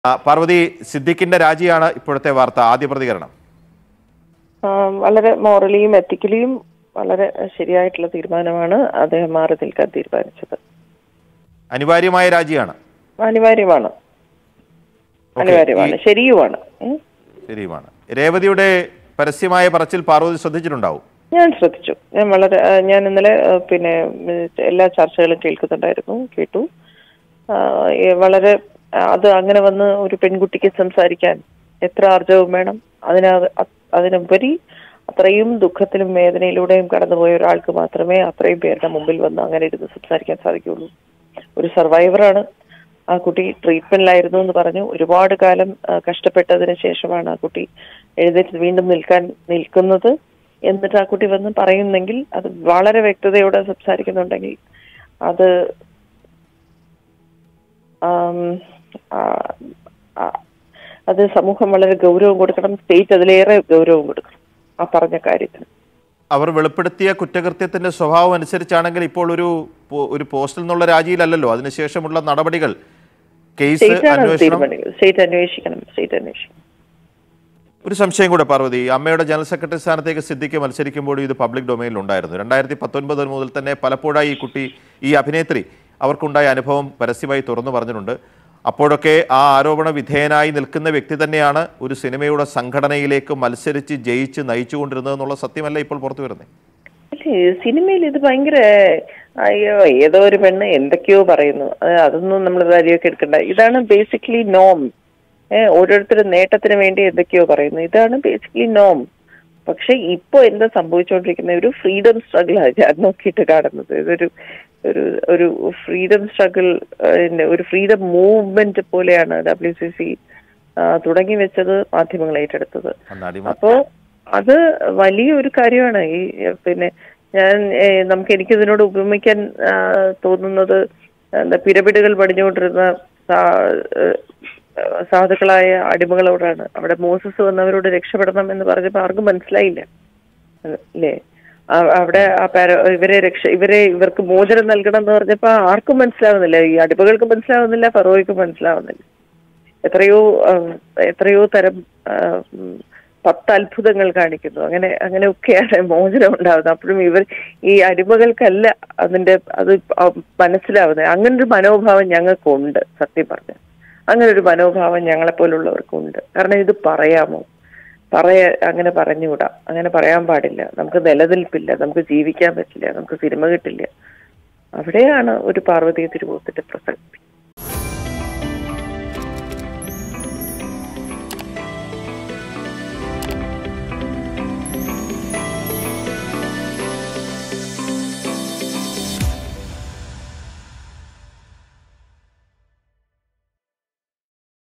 പാർവതി, സിദ്ദിഖിന്റെ രാജിയാണ് ഇപ്പോഴത്തെ വാർത്ത. ആദ്യ പ്രതികരണം. വളരെ മോറലിയും എത്തിക്കലിയും വളരെ ശരിയായിട്ടുള്ള തീരുമാനമാണ് അദ്ദേഹം മാറി നിൽക്കാൻ തീരുമാനിച്ചത്. അനിവാര്യമായ രാജിയാണ്. അനിവാര്യമാണ്, ശരിയുമാണ്. രേവതിയുടെ പരസ്യമായ പറച്ചിൽ പാർവതി ശ്രദ്ധിച്ചിട്ടുണ്ടാവും. ഞാൻ ശ്രദ്ധിച്ചു. ഞാൻ ഇന്നലെ എല്ലാ ചർച്ചകളും കേട്ടു. വളരെ അത് അങ്ങനെ വന്ന് ഒരു പെൺകുട്ടിക്ക് സംസാരിക്കാൻ എത്ര ആർജവും വേണം. അതിനുപരി അത്രയും ദുഃഖത്തിലും വേദനയിലൂടെയും കടന്നുപോയ ഒരാൾക്ക് മാത്രമേ അത്രയും പേരുടെ മുമ്പിൽ വന്ന് അങ്ങനെ ഇരുന്ന് സംസാരിക്കാൻ സാധിക്കുകയുള്ളൂ. ഒരു സർവൈവറാണ്. ആ കുട്ടി ട്രീറ്റ്മെന്റിലായിരുന്നു എന്ന് പറഞ്ഞു. ഒരുപാട് കാലം കഷ്ടപ്പെട്ടതിന് ശേഷമാണ് ആ കുട്ടി എഴുന്നേറ്റ് വീണ്ടും നിൽക്കുന്നത്. എന്നിട്ട് ആ കുട്ടി വന്ന് പറയുന്നെങ്കിൽ, അത് വളരെ വ്യക്തതയോടെ സംസാരിക്കുന്നുണ്ടെങ്കിൽ അത് സമൂഹം വളരെ ഗൗരവം കൊടുക്കണം. സ്റ്റേറ്റ് അതിലേറെ ഗൗരവം കൊടുക്കണം ആ പറഞ്ഞ കാര്യത്തിന്. അവർ വെളിപ്പെടുത്തിയ കുറ്റകൃത്യത്തിന്റെ സ്വഭാവം അനുസരിച്ചാണെങ്കിൽ ഇപ്പോൾ ഒരു പോസ്റ്റിൽ നിന്നുള്ള രാജിയിലല്ലോ, അതിനുശേഷമുള്ള നടപടികൾ, കേസ് സ്റ്റേറ്റ് അന്വേഷിക്കണം. ഒരു സംശയം കൂടെ പാർവതി, അമ്മയുടെ ജനറൽ സെക്രട്ടറി സ്ഥാനത്തേക്ക് സിദ്ദിഖ് മത്സരിക്കുമ്പോഴും ഇത് പബ്ലിക് ഡൊമൈനിൽ ഉണ്ടായിരുന്നു. 2019 മുതൽ തന്നെ പലപ്പോഴായി ഈ അഭിനേത്രി അവർക്കുണ്ടായ അനുഭവം പരസ്യമായി തുറന്നു പറഞ്ഞിട്ടുണ്ട്. അപ്പോഴൊക്കെ ആ ആരോപണ വിധേയനായി നിൽക്കുന്ന വ്യക്തി തന്നെയാണ് ഒരു സിനിമയുടെ സംഘടനയിലേക്ക് മത്സരിച്ച് ജയിച്ച് നയിച്ചുകൊണ്ടിരുന്നതെന്നുള്ള സത്യമല്ല ഇപ്പോൾ പുറത്തു വരുന്നത്. സിനിമയിൽ ഇത് ഭയങ്കര ഏതോ ഒരു പെണ്ണ് എന്തൊക്കെയോ പറയുന്നു, അതൊന്നും നമ്മൾ കാര്യമൊക്കെ എടുക്കണ്ട. ഇതാണ് ബേസിക്കലി നോം. ഓരോരുത്തരും നേട്ടത്തിന് വേണ്ടി എന്തൊക്കെയോ പറയുന്നു. ഇതാണ് ബേസിക്കലി നോം. പക്ഷെ ഇപ്പൊ എന്താ സംഭവിച്ചുകൊണ്ടിരിക്കുന്ന ഒരു ഫ്രീഡം സ്ട്രഗിളാണ് ഞാൻ നോക്കിയിട്ട് കാണുന്നത്. ഇതൊരു ഒരു ഫ്രീഡം സ്ട്രഗിൾ, ഒരു ഫ്രീഡം മൂവ്മെന്റ് പോലെയാണ് WCC തുടങ്ങി വെച്ചത്, മാധ്യമങ്ങൾ ഏറ്റെടുത്തത്. അപ്പോ അത് വലിയൊരു കാര്യമാണ്. എനിക്കിതിനോട് ഉപമിക്കാൻ തോന്നുന്നത്, പിരമിഡുകൾ പണിഞ്ഞുകൊണ്ടിരുന്ന സാധുക്കളായ അടിമകളോടാണ്. അവിടെ മോസസ് വന്നവരോട് രക്ഷപ്പെടണം എന്ന് പറഞ്ഞപ്പോൾ ആർക്കും മനസ്സിലായില്ല അല്ലേ? അവിടെ ഇവർക്ക് മോചനം നൽകണം എന്ന് പറഞ്ഞപ്പോ ആർക്കും മനസ്സിലാവുന്നില്ല. ഈ അടിമകൾക്ക് മനസ്സിലാവുന്നില്ല, ഫറോയ്ക്ക് മനസ്സിലാവുന്നില്ല. എത്രയോ തരം 10 അത്ഭുതങ്ങൾ കാണിക്കുന്നു. അങ്ങനെയൊക്കെയാണ് മോചനം ഉണ്ടാവുന്നത്. അപ്പോഴും ഈ അടിമകൾക്കല്ല അത് മനസ്സിലാവുന്നത്. അങ്ങനൊരു മനോഭാവം ഞങ്ങൾക്കുണ്ട്. സത്യം പറഞ്ഞ അങ്ങനൊരു മനോഭാവം ഞങ്ങളെപ്പോലുള്ളവർക്കുണ്ട്. കാരണം ഇത് അങ്ങനെ പറഞ്ഞുകൂടാ, അങ്ങനെ പറയാൻ പാടില്ല, നമുക്ക് നിലനിൽപ്പില്ല, നമുക്ക് ജീവിക്കാൻ പറ്റില്ല, നമുക്ക് സിനിമ കിട്ടില്ല. അവിടെയാണ് ഒരു പാർവതി തിരുവോത്തിന്റെ പ്രസക്തി.